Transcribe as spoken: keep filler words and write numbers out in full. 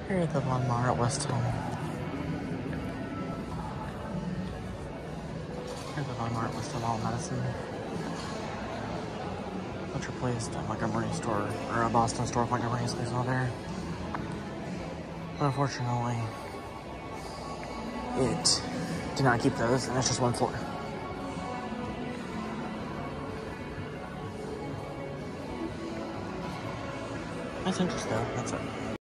Here at the Maur at West Hill. Here's the Maur at West Hill Mall, Madison. Which replaced a Montgomery store, or a Boston store, Montgomery space over there. But unfortunately, it did not keep those, and it's just one floor. That's interesting though, that's it.